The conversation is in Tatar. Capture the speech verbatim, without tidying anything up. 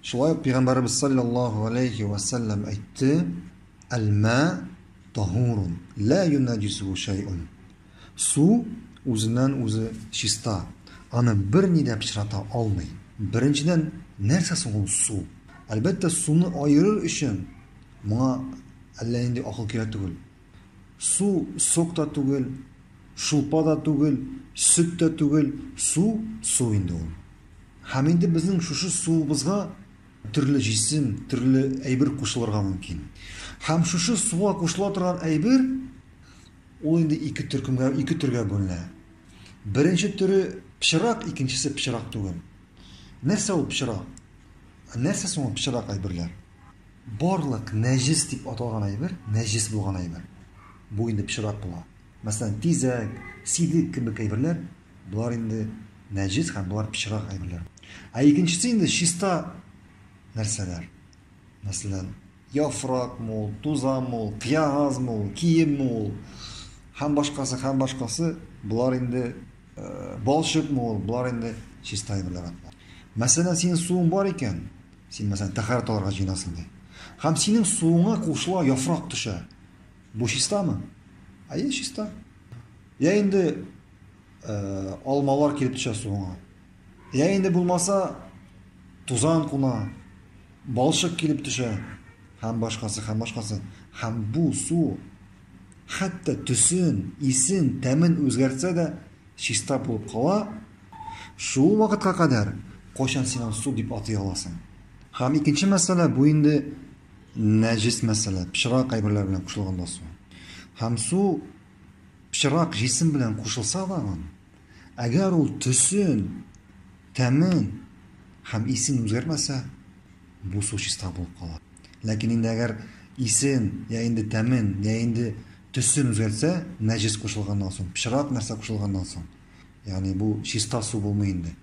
Шулай ук Пәйгамбәрбез саллаллаху алейхи ва саллям әйтте: "Әл-ма тахурун, ла юнаджису шайъун." Су үзеннән үзе чиста. Аны бер ни дә пычрата алмый. Беренчедән, нәрсә соң ул су? Әлбәттә, суны айырыр өчен моңа әллә инде акыл кирәк түгел. Су сок та түгел, шулпа да түгел, сөт тә түгел, су су инде ул. Һәм инде безнең шушы суыбызга төрле җисем, төрле әйбер кушылырга мөмкин. Һәм шушы суга кушыла торган әйбер ул инде ике төркемгә, ике төргә бүленә. Беренче төре пычрак, икенчесе пычрак түгел. Нәрсә ул пычрак? Нәрсә соң ул пычрак әйберләр? Барлык нәҗис дип аталган әйбер, нәҗис булган әйбер. Бу инде пычрак була. Мәсәлән, тизәк, сидек кебек әйберләр, булар инде нәҗис һәм булар пычрак әйберләр. Ә икенчесе инде чиста нәрсәләр. Мәсәлән, яфрак мул, туза мул, кыягаз мул, кием мул, һәм башкасы, һәм башкасы, булар инде балчык мул, булар инде чиста әйберләр. Мәсәлән, синең суың бар икән, син мәсәлән тәһарәт алырга җыенасың ди. Һәм синең суыңа кушыла яфрак төшә. Бу чистамы? Әйе, чиста. Я инде алмалар килеп төшә суыңа. Я инде булмаса тузан куна, балчык килеп төшә, һәм башкасы, һәм башкасы. Һәм бу су хәтта төсен, исен, тәмен үзгәртсә дә чиста булып кала. Шул вакытка кадәр кайчан син су дип атый аласың. Һәм икенче мәсьәлә бу инде нәҗис мәсьәлә, пычрак әйберләр белән кушылганда су. Һәм су пычрак җисем белән кушылса да, әгәр ул төсен, тәмен һәм исен үзгәрмәсә, бу су чиста булып кала. Ләкин инде әгәр исен, я инде тәмен, я инде төсен үзгәртсә, нәҗис кушылганнан соң, пычрак нәрсә кушылганнан соң, ягъни бу чиста су булмый инде.